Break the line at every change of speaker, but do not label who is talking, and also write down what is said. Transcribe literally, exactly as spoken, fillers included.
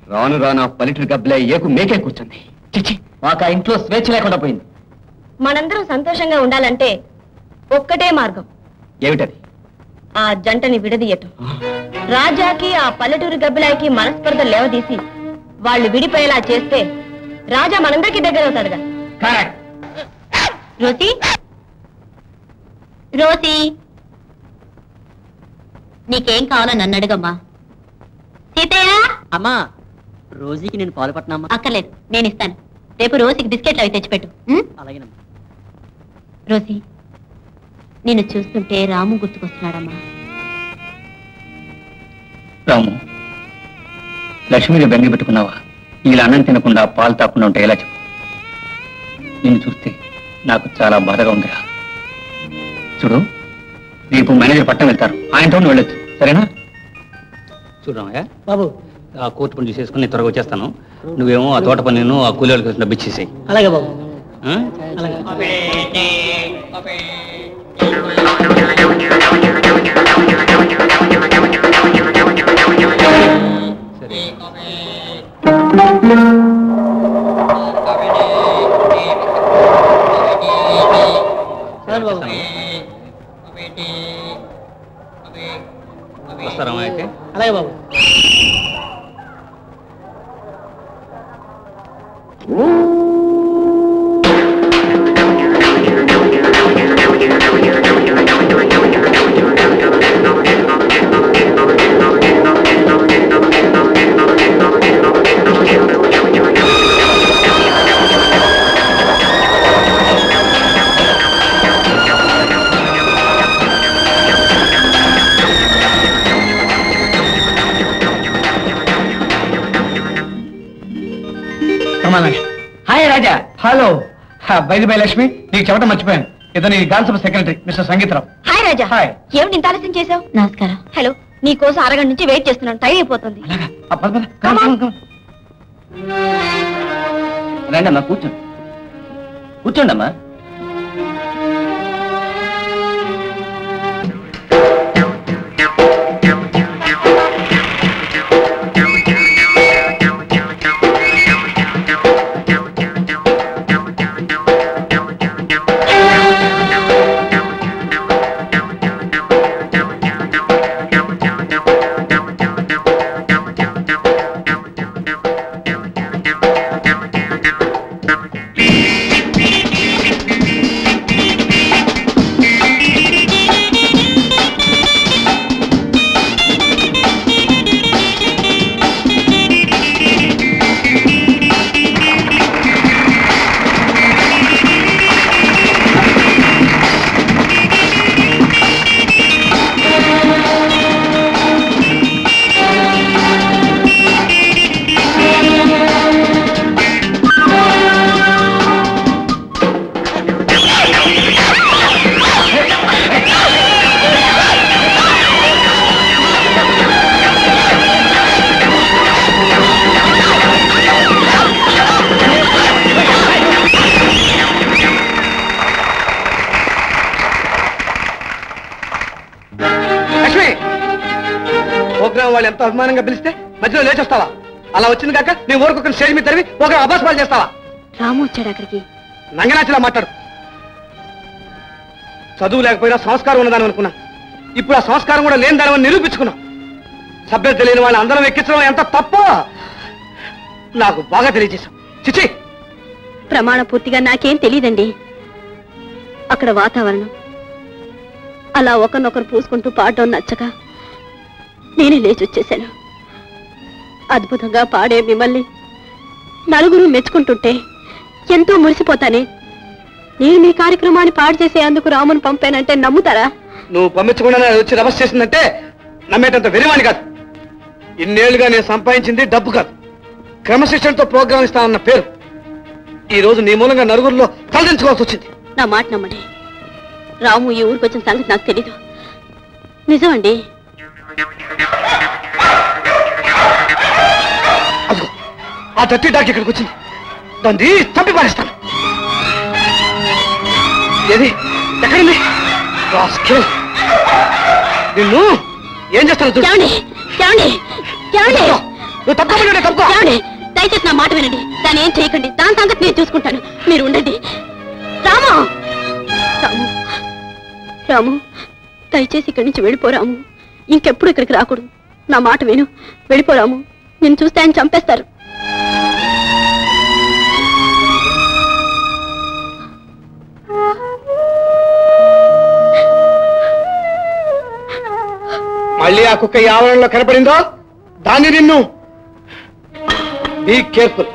రాను రాను పల్లెటూరు గబ్బలే ఏకు మేకే కూర్చుంది. చిచ్చి, మాకు ఆ ఇంట్లో స్వేచ్ఛ లేకుండా పోయింది.
మనందరం సంతోషంగా ఉండాలంటే ఒక్కటే మార్గం.
ఏమిటది?
ఆ జంటని విడదీయటం. రాజాకి ఆ పల్లెటూరు గబ్బిలాయికి మనస్పర్ధ లేవదీసి వాళ్ళు విడిపోయేలా చేస్తే రాజా మనందరికీ దగ్గర అవుతాడుగా. రోసి రోసి నీకేం కావాలో నన్ను అడుగమ్మా. సీతయ్య.
అమ్మా, రోజీకి నేను పాలు పట్టినమ్మా.
అక్కర్లేదు, నేను ఇస్తాను. రేపు రోజుకి బిస్కెట్లు అవి తెచ్చిపెట్టు.
అలాగేనమ్మా.
రోసి, నేను చూస్తుంటే రాము గుర్తుకొస్తున్నాడమ్మా.
రాము, లక్ష్మిని బెంగ పెట్టుకున్నావా? ఇలా అన్నం తినకుండా పాలు తాకుండా ఉంటే ఎలా చెప్పు? నిన్ను చూస్తే నాకు చాలా బాధగా ఉందిరా. చూడు, రేపు మేనేజర్ పట్టణం వెళ్తారు, ఆయనతో వెళ్ళొచ్చు, సరేనా? చూడరామయ్య బాబు, ఆ కోర్టు పని చూసేసుకుని త్వరగా వచ్చేస్తాను. నువ్వేమో ఆ తోట పని ఆ కూలీలకు డబ్బు ఇచ్చేసాయి.
అలాగే బాబు.
వస్తారా అయితే?
అలాగే బాబు.
Hi Raja. Hello. By the by Lakshmi, నీకు చెప్పడం మర్చిపోయాను. ఇతను ఈ గాల్సభ secretary mister Sangeetharao.
Hi Raja.
Hi.
ఏమిటి ఇంత ఆలస్యం చేసావు? నమస్కారం. హలో, నీ కోసం అరగంట నుంచి వెయిట్ చేస్తున్నాను, టైం అయిపోతుంది.
రండి అమ్మా, కూర్చోండి. కూర్చోండి అమ్మా.
వాళ్ళు ఎంత అభిమానంగా పిలిస్తే మధ్యలో లేచొస్తావా? అలా వచ్చింది కాక నేను ఊరికొకరిని స్టేజ్ మీద తరివి ఒక అభాస్పాలు చేస్తావా?
రాము వచ్చాడు అక్కడికి.
నంగనాచిలా మాట్లాడు. చదువు లేకపోయినా సంస్కారం ఉన్నదాని అనుకున్నా. ఇప్పుడు ఆ సంస్కారం కూడా లేని దాని నిరూపించుకున్నాం. సభ్యత తెలియని వాళ్ళని అందరం ఎక్కించడం ఎంత తప్పో నాకు బాగా తెలియజేశాం. చిచి,
ప్రమాణ పూర్తిగా నాకేం తెలియదండి. అక్కడ వాతావరణం అలా ఒకరినొకరు పూసుకుంటూ పాడడం నచ్చక నేనే లేచి వచ్చేశాను. అద్భుతంగా పాడే మిమ్మల్ని నలుగురు మెచ్చుకుంటుంటే ఎంతో మురిసిపోతానే. నేను మీ కార్యక్రమాన్ని పాడు చేసేందుకు రామును పంపానంటే నమ్ముతారా?
నువ్వు పంపించకుండా వచ్చి రమస్ చేసిందంటే నమ్మేటంత వెరివాణి కాదు. ఇన్నేళ్లుగా నేను సంపాదించింది డబ్బు కాదు, క్రమశిక్షణతో ప్రోగ్రాం ఇస్తానన్న పేరు. ఈ రోజు నీ మూలంగా నలుగురిలో తలదించుకోవాల్సి వచ్చింది.
నా మాట నమ్మండి, రాము ఈ ఊరికి వచ్చిన సంగతి నాకు తెలీదు. నిజం అండి.
అదిగో ఆ తట్టి డాక్ ఇక్కడికి వచ్చింది. దాన్ని చంపి పారేస్తాను. ఏది ఎక్కడుంది? నిన్ను ఏం చేస్తాను? నువ్వు తప్పకుండా తప్పుకో.
దయచేసి నా మాట వినండి. దాన్ని ఏం చేయకండి. దాని సంగతి నేను చూసుకుంటాను. మీరు ఉండండి. రాము రాము రాము దయచేసి ఇక్కడి నుంచి వెళ్ళిపోరాము. ఇంకెప్పుడు ఇక్కడికి రాకూడదు. నా మాట విను. వెళ్ళిపోరాము. నేను చూస్తే ఆయన చంపేస్తారు.
మళ్ళీ ఆ కుక్క ఈ ఆవరణలో కనపడిందో దాన్ని నిన్ను బీ కేర్ఫుల్.